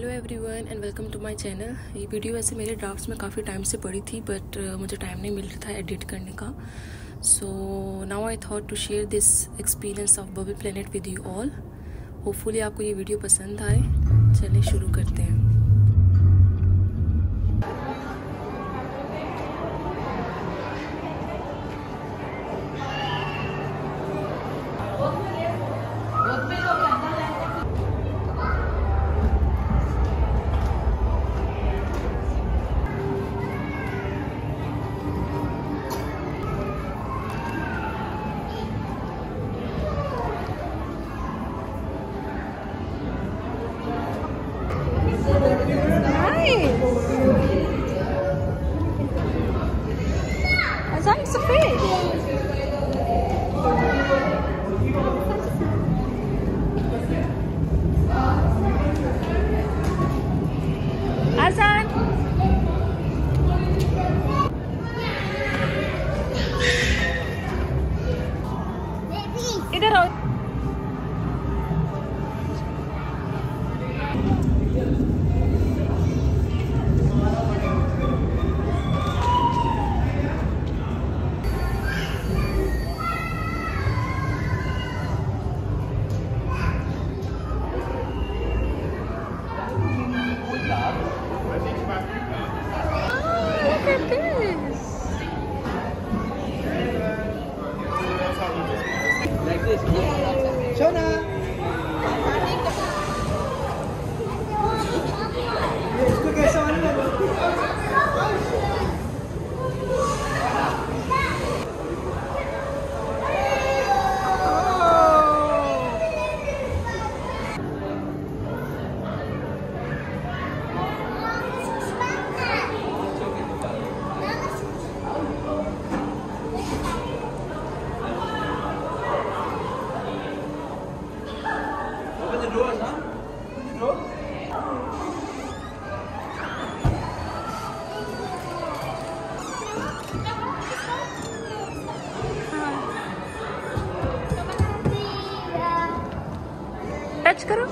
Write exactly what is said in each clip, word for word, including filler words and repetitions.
Hello everyone and welcome to my channel. ये video वैसे मेरे ड्राफ्ट्स में काफ़ी टाइम से पड़ी थी बट uh, मुझे टाइम नहीं मिल रहा था एडिट करने का। So now I thought to share this experience of bubble planet with you all. Hopefully आपको ये वीडियो पसंद आए। चलिए शुरू करते हैं। It's a fish. Azan. इधर आओ। Shona, इसको कैसा वाला doors, huh? Doors? टच करो।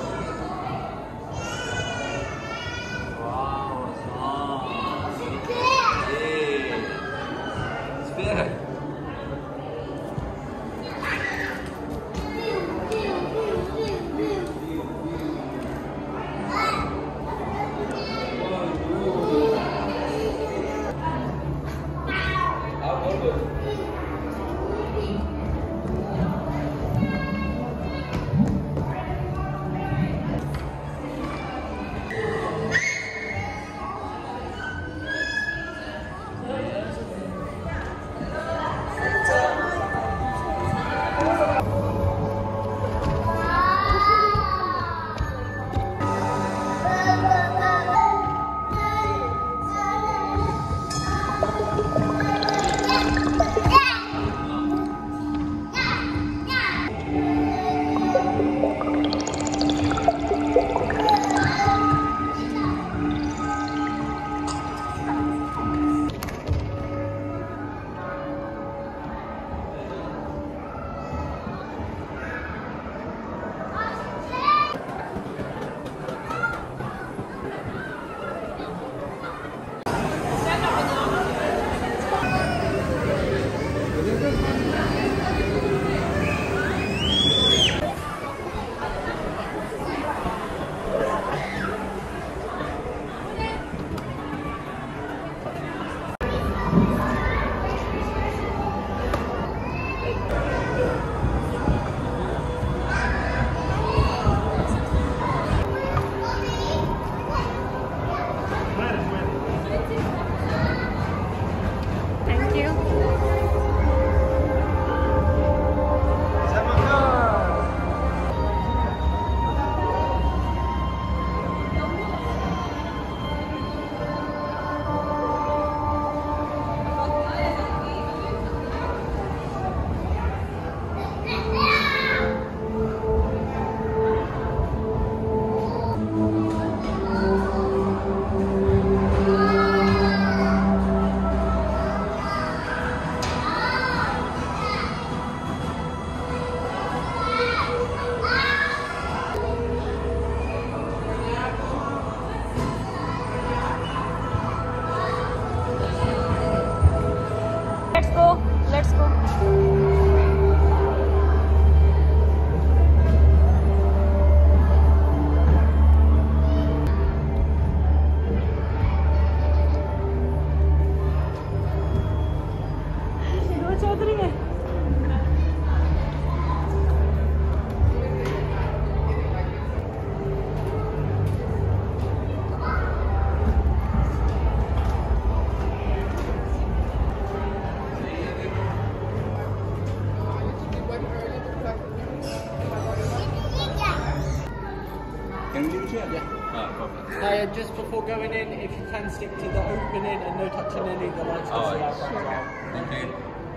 Not a problem. Uh, just before going in, if you can stick to the opening and no touching any of the lights. Oh, see yes. how bright they are. Thank you.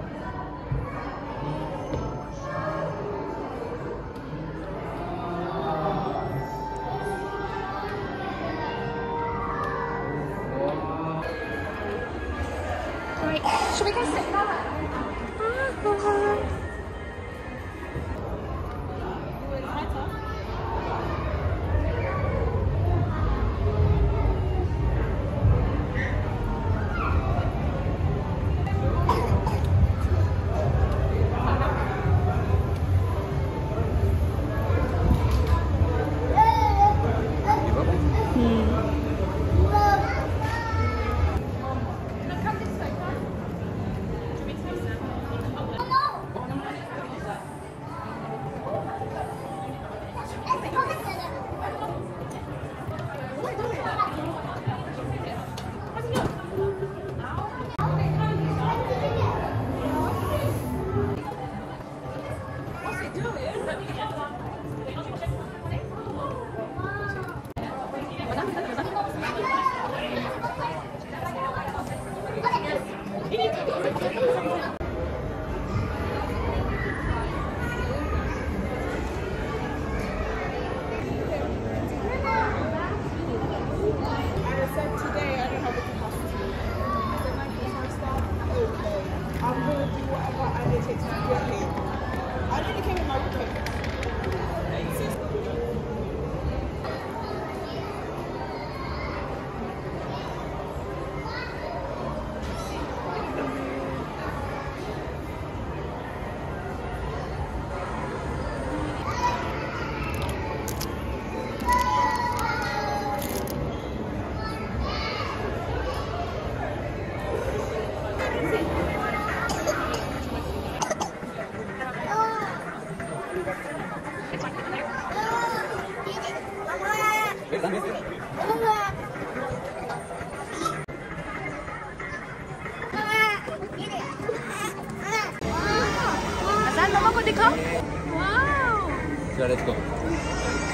Right, should we go sit down? Yeah, let's go.